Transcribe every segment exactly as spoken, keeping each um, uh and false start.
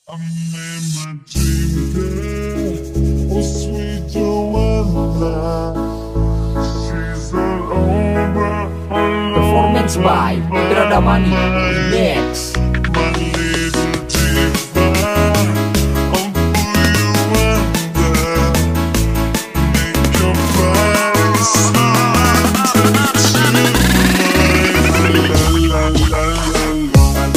I'm in my dream, girl. Oh, sweet Joanna. She's all over, all Performance by over Putra Damani my Remix. My little diva, I'll pull you under, make your body slide to mine. La la la la la.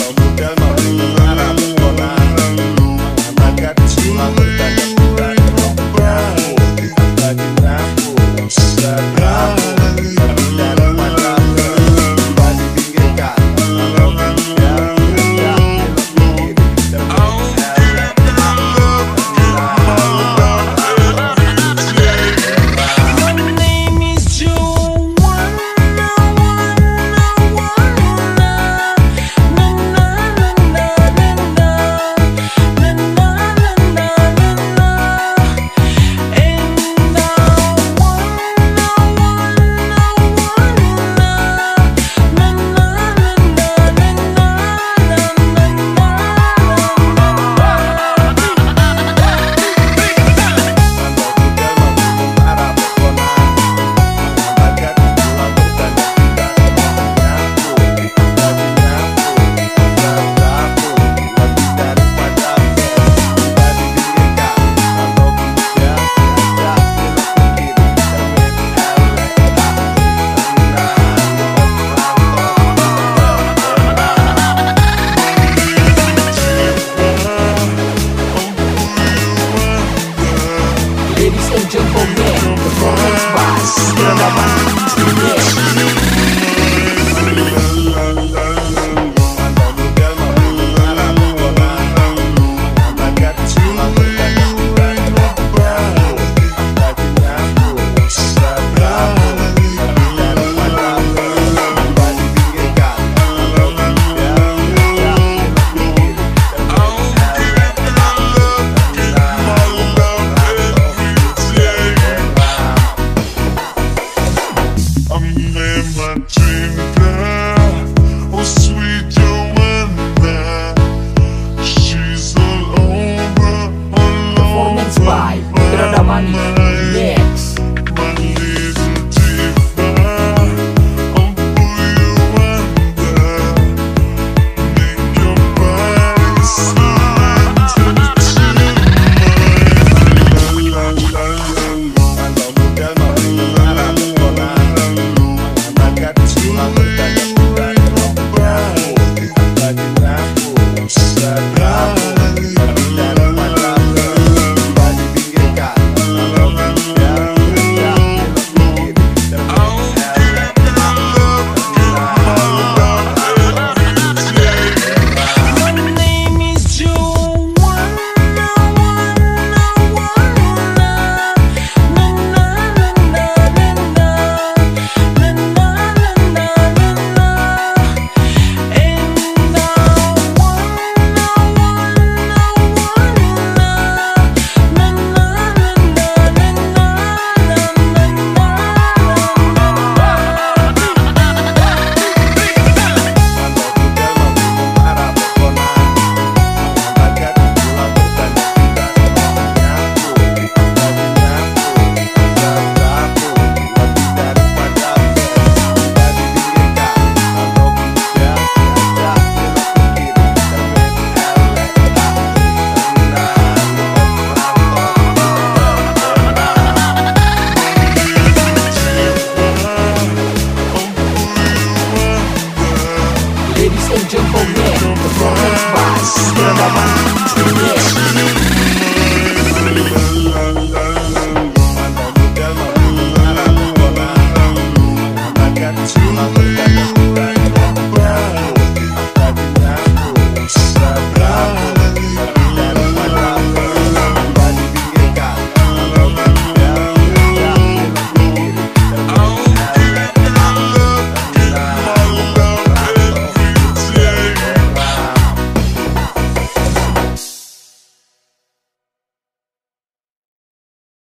Performance by Putra Damani Remix. By Putra Damani Remix. My little diva, I'll pull you under, make your body slide to mine. La la la Performance by Putra Damani Remix.